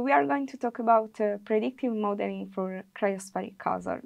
we are going to talk about predictive modeling for cryospheric hazard.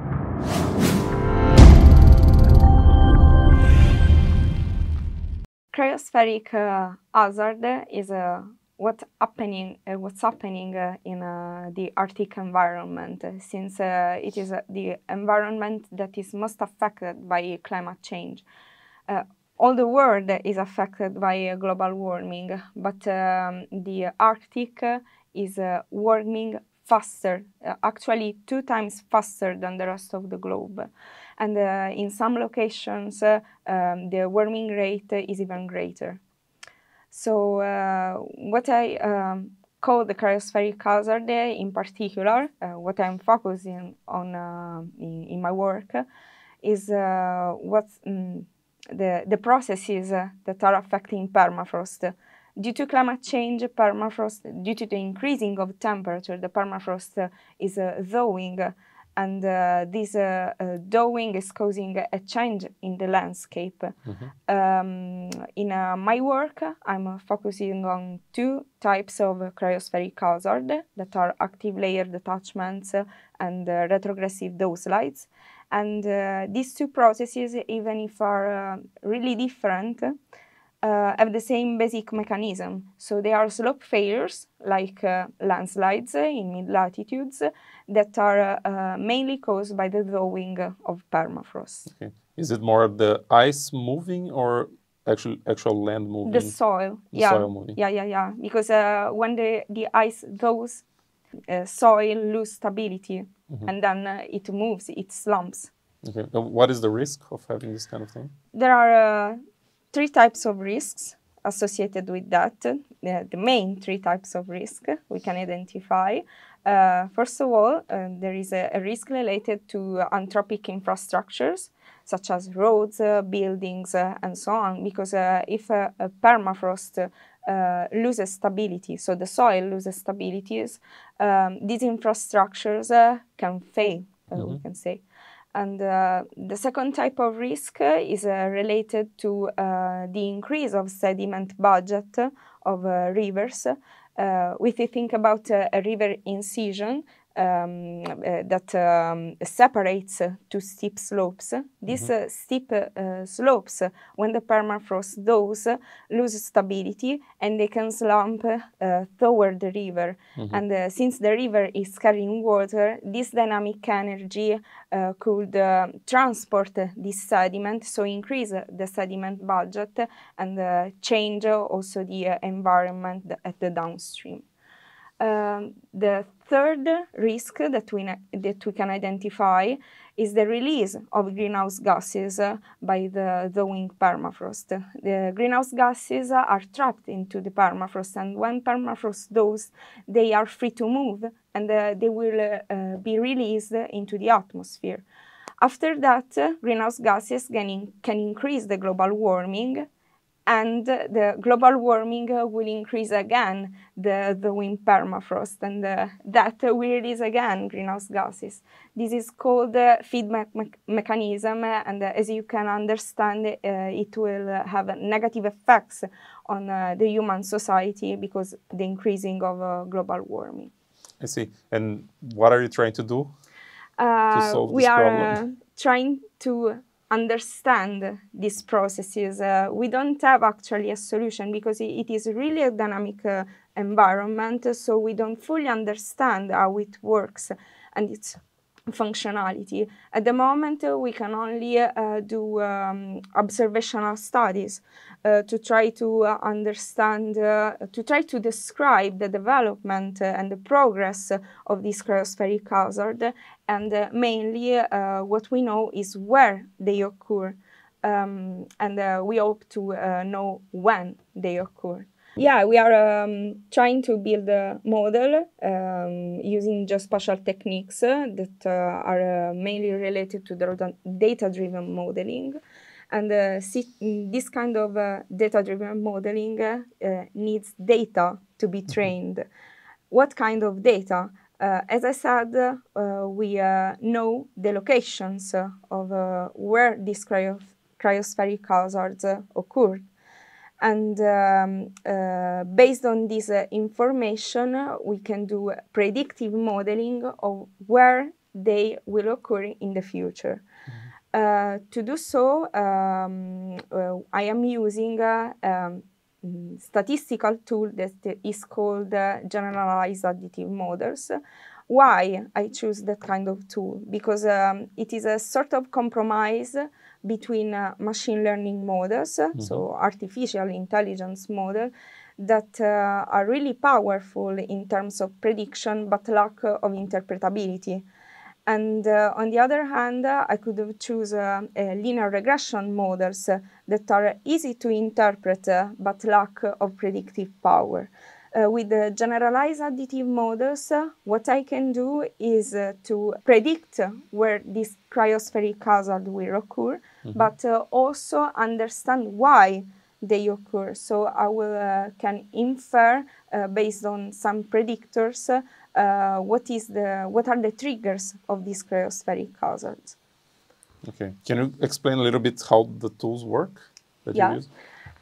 Cryospheric hazard is what's happening in the Arctic environment, since it is the environment that is most affected by climate change. All the world is affected by global warming, but the Arctic is warming faster, actually 2 times faster than the rest of the globe. And in some locations, the warming rate is even greater. So what I call the cryospheric hazard in particular, what I'm focusing on in my work, is the processes that are affecting permafrost. Due to climate change, due to the increasing of temperature, the permafrost is thawing, and this thawing is causing a change in the landscape. In my work, I'm focusing on 2 types of cryospheric hazard that are active layer detachments and retrogressive thaw slides. And these 2 processes, even if are really different, have the same basic mechanism. So they are slope failures, like landslides in mid-latitudes, that are mainly caused by the thawing of permafrost. Okay. Is it more the ice moving or actual land moving? The soil. Soil moving. Yeah. Because when the ice thaws, soil loses stability, and then it moves, it slumps. Okay. What is the risk of having this kind of thing? There are 3 types of risks associated with that. The main 3 types of risk we can identify. First of all, there is a risk related to anthropic infrastructures, such as roads, buildings, and so on, because if a permafrost loses stability, so the soil loses stabilities, these infrastructures can fail, we can say. And the second type of risk is related to the increase of sediment budget of rivers. If we think about a river incision that separates 2 steep slopes, these steep slopes, when the permafrost thaws, lose stability and they can slump toward the river. And since the river is carrying water, this dynamic energy could transport this sediment, so increase the sediment budget and change also the environment at the downstream. The third risk that we can identify is the release of greenhouse gases by the thawing permafrost. The greenhouse gases are trapped into the permafrost, and when permafrost thaws, they are free to move, and they will be released into the atmosphere. After that, greenhouse gases can increase the global warming, and the global warming will increase again the thawing permafrost, and that will release again greenhouse gases. This is called the feedback mechanism, and as you can understand, it will have negative effects on the human society because the increasing of global warming. I see. And what are you trying to do to solve this problem? We are trying to understand these processes. We don't have actually a solution because it is really a dynamic environment, so we don't fully understand how it works and its functionality. At the moment, we can only do observational studies to try to understand, to try to describe the development and the progress of this cryospheric hazard, and mainly what we know is where they occur, and we hope to know when they occur. Yeah, we are trying to build a model using geospatial techniques that are mainly related to the data-driven modeling. And this kind of data-driven modeling needs data to be trained. What kind of data? As I said, we know the locations of where these cryospheric hazards occur. And based on this information, we can do predictive modeling of where they will occur in the future. To do so, I am using statistical tool that is called generalized additive models. Why I choose that kind of tool? Because it is a sort of compromise between machine learning models, so artificial intelligence model, that are really powerful in terms of prediction but lack of interpretability. And on the other hand, I could choose linear regression models that are easy to interpret but lack of predictive power. With the generalized additive models, what I can do is to predict where this cryospheric hazard will occur, but also understand why they occur. So I will can infer based on some predictors what are the triggers of these cryospheric hazards. Okay, can you explain a little bit how the tools work that you use?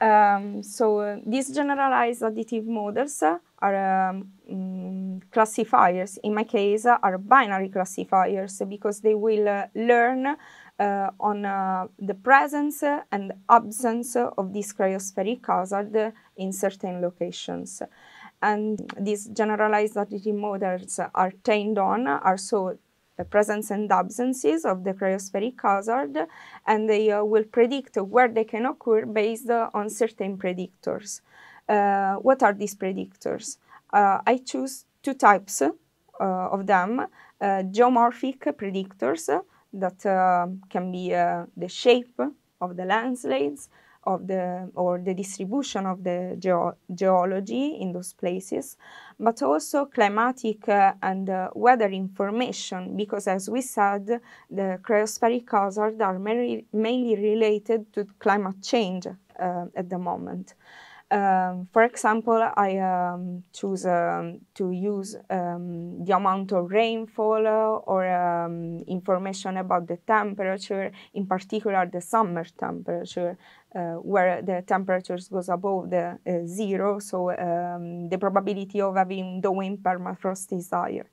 So these generalized additive models are classifiers. In my case, are binary classifiers because they will learn on the presence and absence of this cryospheric hazard in certain locations. And these generalized additive models are trained on also the presence and absences of the cryospheric hazard, and they will predict where they can occur based on certain predictors. What are these predictors? I choose two types of them. Geomorphic predictors that can be the shape of the landscapes, or the distribution of the geology in those places, but also climatic and weather information, because as we said, the cryospheric hazards are mainly related to climate change at the moment. For example, I choose to use the amount of rainfall or information about the temperature, in particular the summer temperature, where the temperatures goes above the zero, so the probability of having the wind permafrost is higher.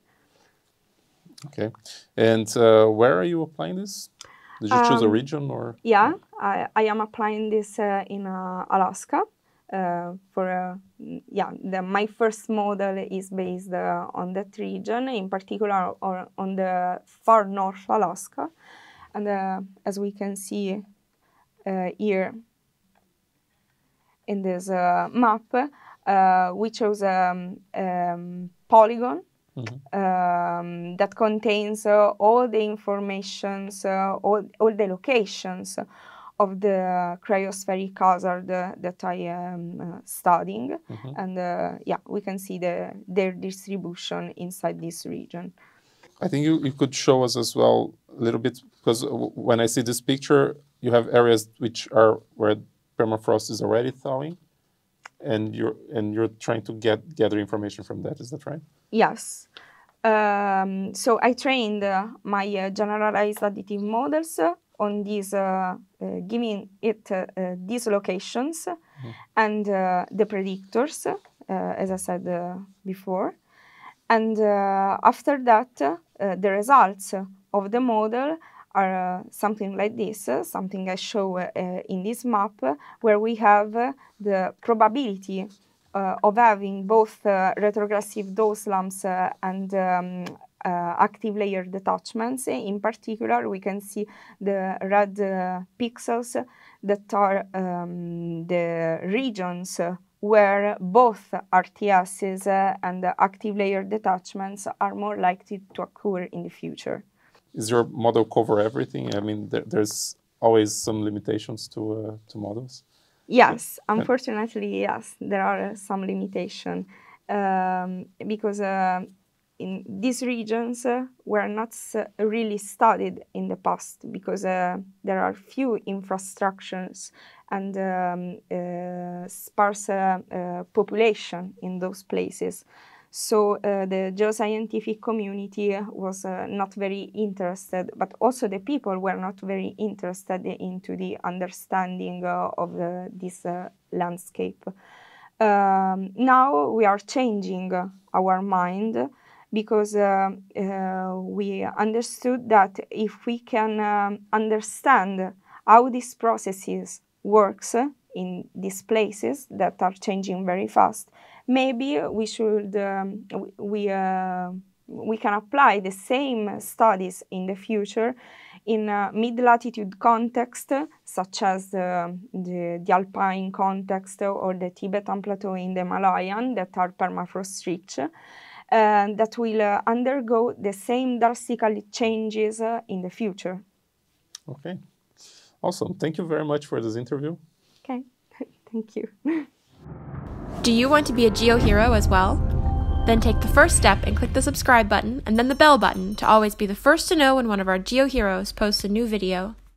Okay, and where are you applying this? Did you choose a region or? Yeah, I am applying this in Alaska. My first model is based on that region, in particular on the far north Alaska. And as we can see here in this map, we chose a polygon that contains all the informations, all the locations of the cryospheric hazard that I am studying. And we can see their distribution inside this region. I think you could show us as well a little bit, because when I see this picture, you have areas which are where permafrost is already thawing, and you're trying to gather information from that. Is that right? Yes. So I trained my generalized additive models on these, giving it these locations and the predictors, as I said before. And after that, the results of the model are something like this, something I show in this map, where we have the probability of having both retrogressive dose lumps and active layer detachments. In particular, we can see the red pixels that are the regions where both RTSs and active layer detachments are more likely to occur in the future. Is your model cover everything? I mean, there's always some limitations to models. Yes, unfortunately, yes, there are some limitations because in these regions were not really studied in the past, because there are few infrastructures and sparse population in those places. So the geoscientific community was not very interested, but also the people were not very interested into the understanding of this landscape. Now we are changing our mind because we understood that if we can understand how these processes works in these places that are changing very fast, maybe we should we can apply the same studies in the future in a mid-latitude context, such as the alpine context or the Tibetan Plateau in the Himalayan that are permafrost rich, that will undergo the same drastic changes in the future. Okay, awesome. Thank you very much for this interview. Okay, thank you. Do you want to be a GeoHero as well? Then take the first step and click the subscribe button and then the bell button to always be the first to know when one of our GeoHeroes posts a new video.